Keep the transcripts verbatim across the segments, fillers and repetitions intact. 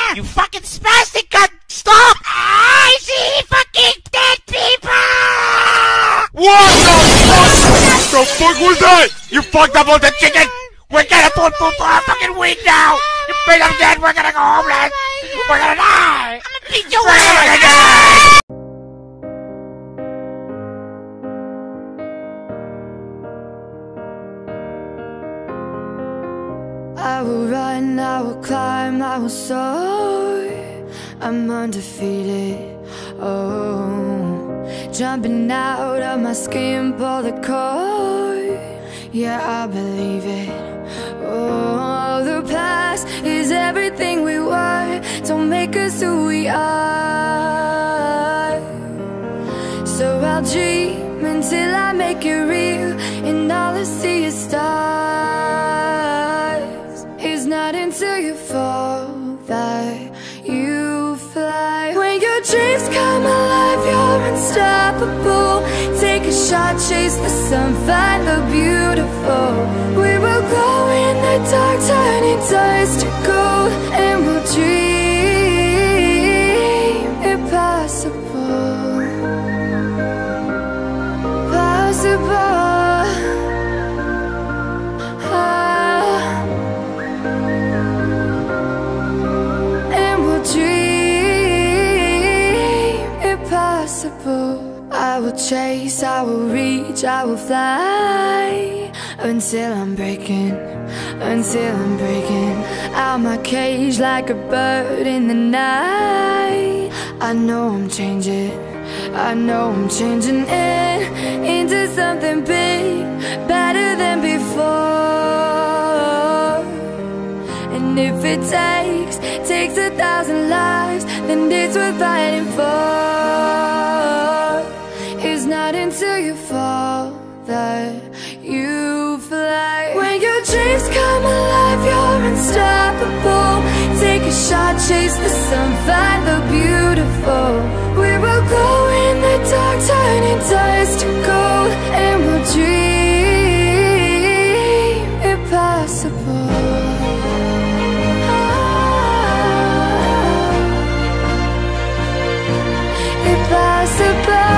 You fucking spastic cunt! Stop! I see fucking dead people! What the fuck? The fuck was that? You fucked up on the chicken! We're gonna put food for our fucking week now! You bitch, I'm dead! We're gonna go homeless! We're gonna die! I'm gonna beat your We're ass! gonna die! I will run, I will climb, I will soar. I'm undefeated, oh. Jumping out of my skin, pull the cord. Yeah, I believe it. Oh, the past is everything we were. Don't make us who we are. So I'll dream until I make it real, and all I see is stars. It's not until you fall that you fly. When your dreams come alive, you're unstoppable. Take a shot, chase the sun, find the beautiful. We will glow in the dark, turning dust to gold, and we'll dream impossible. Possible. Ah. And we'll dream impossible. I will chase, I will reach, I will fly until I'm breaking, until I'm breaking out my cage like a bird in the night. I know I'm changing, I know I'm changing it into something big, better than before. And if it takes, takes a thousand lives, then it's worth fighting for. It's not until you fall that you fly. When your dreams come alive, you're unstoppable. Take a shot, chase the sun, find the beautiful. We will glow in the dark, turning dust to gold, and we'll dream impossible. Ah, impossible.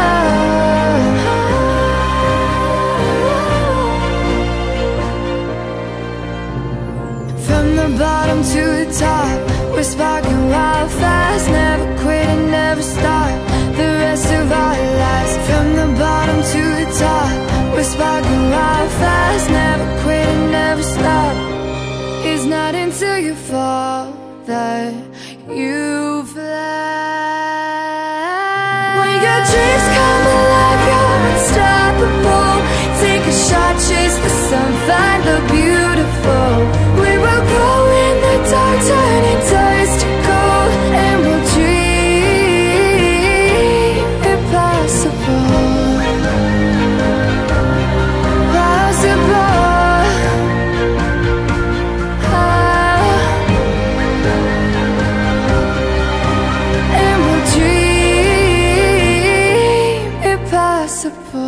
From the bottom to the top, we're sparking wild fast. Never quit and never stop the rest of our lives. From the bottom to the top, we're sparking wild fast. Never quit and never stop. It's not until you fall that you fly. When your dreams come alive, you're unstoppable. Take a shot, chase the sun, find the beautiful. We will go in the dark, turning dust to gold, and we'll dream impossible. Possible. Ah. And we'll dream impossible.